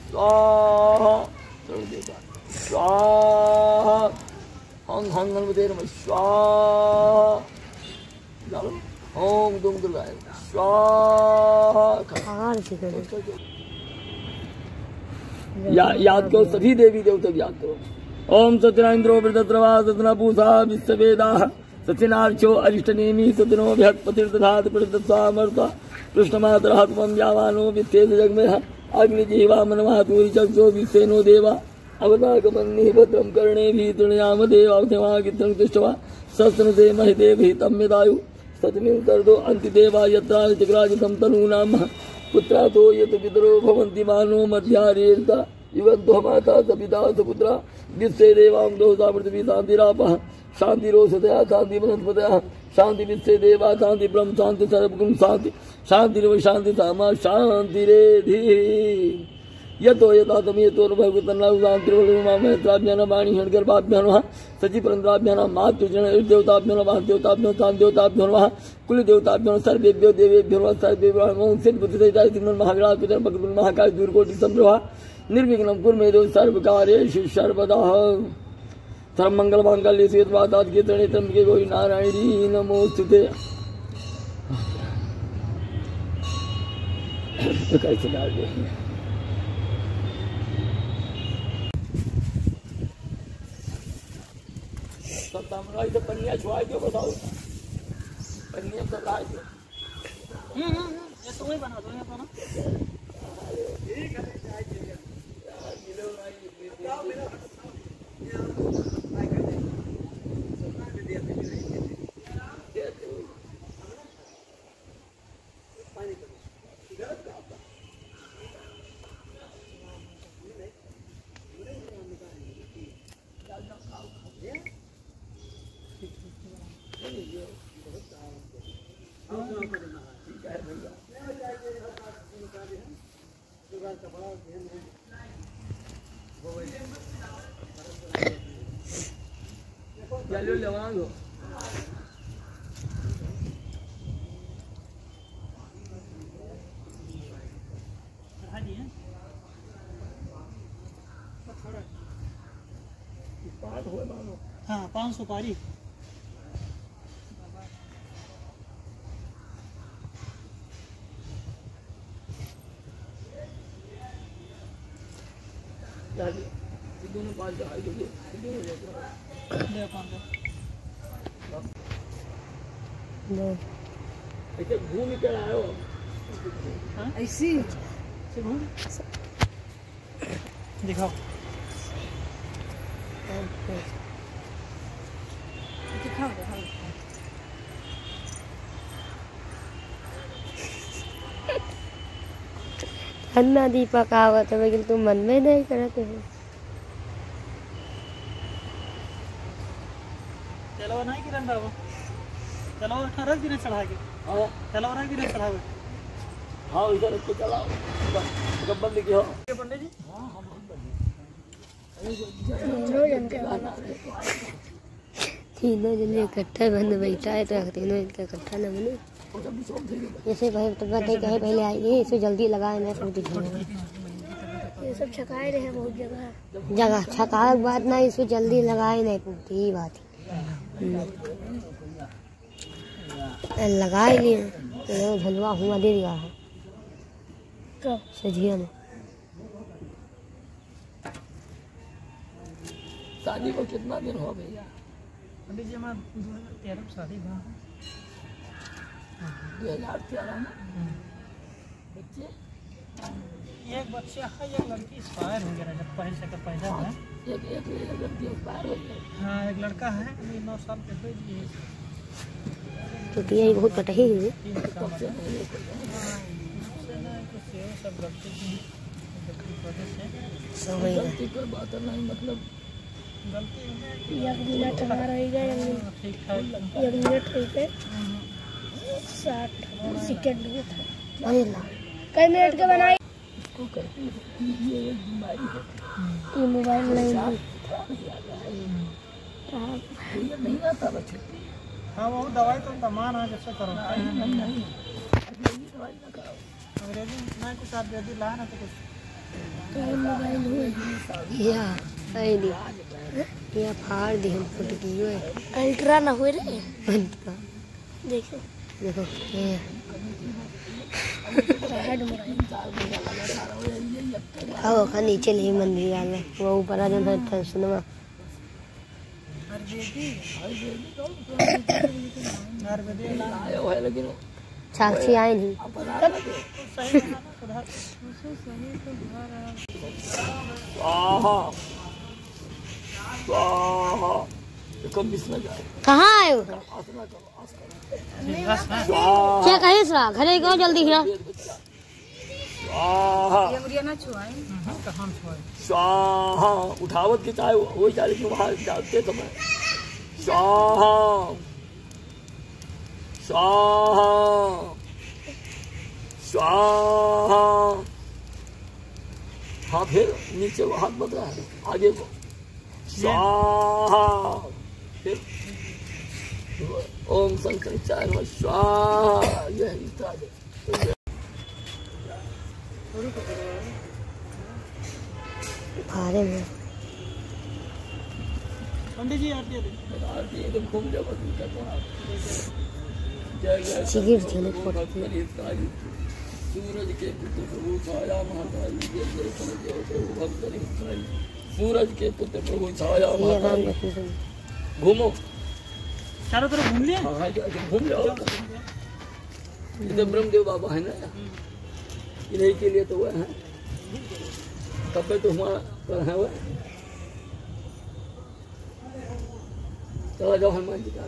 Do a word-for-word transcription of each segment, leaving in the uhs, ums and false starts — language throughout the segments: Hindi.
स्वाहा सर्व देवता स्वाहा हंग हंग गणपते नमः स्वाहा ओम दुम दुर्गाय स्वाहा। या, याद करो सभी देवी देवता याद करो। ओम सत्यनारायणो वृद्धत्रवा सत्यनापूषा विश्ववेदाः सत्यनार्चो अरिष्टनेमि सत्यनो बृहत्पतिर्दधात प्रदत्तामर्ता कृष्णमातरः त्वं यावानो वित्तेन जगमयः अग्निजीवा मनमातुरी चक्षो विश्वेनो देवा अवताकमन्निः भद्रं कर्णेभिः तृणयाम देवावधिमागित्रं तिष्ठवा शस्त्रसे महिदेभिः यदायु सतमिं कर्दो अन्तिदेवा यत्राणि चक्राजितं तनूनां पुत्रातो यत पितरो भवन्ति मानो मध्यारेर्ता इवन्तो माता सपिता सपुत्रा विश्वे देवांगो पृथ्वी शान्तिरापः शान्तिरोषधया शान्ति वनस्पतयः शान्ति विश्वे देवा शान्ति ब्रह्म शान्ति सर्वगुण शान्ति शान्तिरव शान्ति सामा शान्तिरेधि यतो यथा तमेतो भगवतन्नाभ्यां वाणी षड्गर्भाभ्यां नमः सचिपरन्द्राभ्यां मातृजन देवताभ्यो नमः देवताभ्यो देवताभ्यो नमः कुलदेवताभ्यो सर्वेभ्यो देवेभ्यो नमः सर्वेभ्यो ओम सिद्धबुद्धिदायिनं महागणाधिपति भगवन् महाकाय दूरकोटि संप्रभा निर्विघ्नं कुरु मे देव सर्वकार्येषु सर्वदा सर्वमंगल मांगल्ये शिवे सर्वार्थ त्र्यंबके गौरी नारायणी नमोस्तुते। कैसे डाल देंगे तो पन्निया छुआ दो बताओ पन्निया तो ला दो हम्म हम्म ये तो वही बना दो ये बना ठीक है मिलो भाई बताओ मेरा भाई कर दे दे दे दे पानी कर इधर का ya lo lavando हाँ पाँच सौ पारी दोनों पाँच जाए तो दोनों ले पाँच लो ऐसे घूम कर आए हो हाँ ऐसी से घूम दिखाओ दिखाओ दिखाओ अन्ना दीपक आवत है लेकिन तुम मन में नहीं करते हो। चलो नहीं किरण बाबू चलो रख दिन चढ़ा के हां चलो रख दिन चढ़ा के हां इधर को चलाओ गब्बर लिखे हो पंडित जी हां हम बहुत बढ़िया तीनों जन के गाना तीनों जन इकट्ठा बंद बैठा है तो तीनों इनका इकट्ठा ना बने ऐसे भाई तो बताइए कहे पहले आएंगे इसे जल्दी लगाए ना सब दिखाएंगे ये सब छकाए रहे बहुत जगह जगह छकाए बात ना इसको जल्दी लगाए नहीं पूछती ही बात लगा लिए तो झलवा हुआ दे दिया है कब सजिया में शादी को कितना दिन हो भैया पंडित जी हमारा दो हजार तेरह में शादी हुआ दो हजार तेरह में बच्चे एक बच्चा है एक लड़की एक्सपायर हो गया जब पहले से पैदा है एक एक लड़की एक्सपायर हो गया हाँ एक लड़का है नौ साल के हुए क्योंकि यही बहुत कटही है सब गलती गलती कोई बात नहीं मतलब गलती एक मिनट हमारा रहेगा एक मिनट पे साठ सेकंड में था कई मिनट के बनाए ये बीमारी है ये मोबाइल नहीं नहीं आता बच्चे हाँ वो दवाई तो तमाम है जैसे करो नहीं नहीं दवाई ना करो अंग्रेजी ना कुछ आप यदि ला ना तो कुछ या आई दी या फाड़ दी हम फुटकी हुए अल्ट्रा ना हुए रे अल्ट्रा देखो देखो ये आओ का नीचे ले मंदिर वाले वो ऊपर आ जाता है सिनेमा साक्षी आए नहीं कहाँ आए हो क्या कहे सरा घरे गो जल्दी है स्वाहा उठावत के चाहे वही चाहे लेकिन वहां जाते समय स्वाहा स्वाहा स्वाहा। हाँ फिर नीचे वो हाथ बदला है आगे को स्वाहा फिर ओम शंकराचार्य नमः स्वाहा। यह भारे में पंडित जी आरती आरती एकदम घूम जाओ सिगरेट चले सूरज के पुत्र प्रभु छाया महाकाली सूरज के पुत्र प्रभु छाया महाकाली। घूमो चारों तरफ घूम लिया। हाँ घूम जाओ इधर ब्रह्मदेव बाबा है ना इन्हीं के लिए तो वह है तब तो हमारा पर है वह चला जाओ हनुमान जी का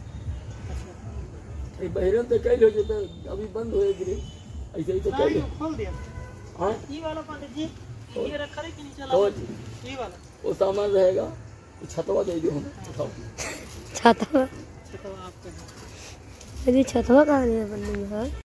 बहिरन तो कई हो जाता अभी बंद हो गिरे ऐसे ही तो कई खोल दिया। हाँ ये वाला पंडित जी ये रखा है कि नीचे तो ये वाला वो सामान रहेगा छतवा दे दो हम उठाओ छतवा छतवा आपका यदि छतवा कहाँ नहीं है